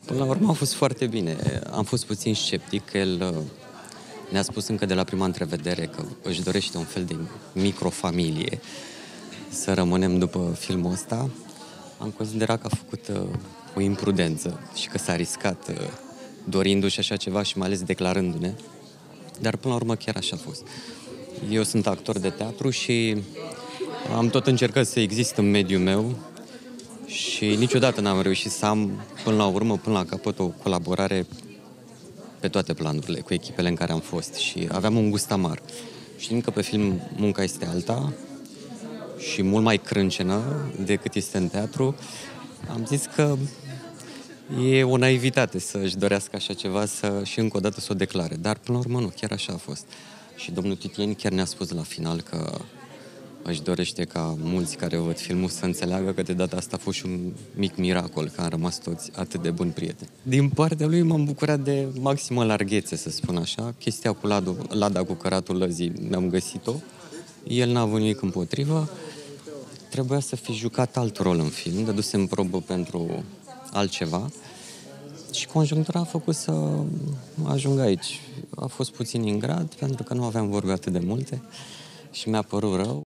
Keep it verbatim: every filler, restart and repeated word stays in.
Până la urmă a fost foarte bine. Am fost puțin sceptic. El uh, ne-a spus încă de la prima întrevedere că își dorește un fel de microfamilie să rămânem după filmul ăsta. Am considerat că a făcut uh, o imprudență și că s-a riscat uh, dorindu-și așa ceva și mai ales declarându-ne. Dar până la urmă chiar așa a fost. Eu sunt actor de teatru și am tot încercat să exist în mediul meu și niciodată n-am reușit să am până la urmă, până la capăt, o colaborare pe toate planurile cu echipele în care am fost și aveam un gust amar. Știm că pe film munca este alta și mult mai crâncenă decât este în teatru. Am zis că e o naivitate să-și dorească așa ceva să, și încă o dată să o declare. Dar până la urmă nu, chiar așa a fost. Și domnul Titieni chiar ne-a spus la final că își dorește ca mulți care văd filmul să înțeleagă că de data asta a fost și un mic miracol, că am rămas toți atât de buni prieteni. Din partea lui m-am bucurat de maximă larghețe, să spun așa. Chestia cu Ladu, Lada cu căratul lăzii, mi-am găsit-o. El n-a avut nimic împotrivă. Trebuia să fi jucat alt rol în film, dădusem probă pentru altceva. Și conjunctura a făcut să ajung aici. A fost puțin ingrat, pentru că nu aveam vorbe atât de multe și mi-a părut rău.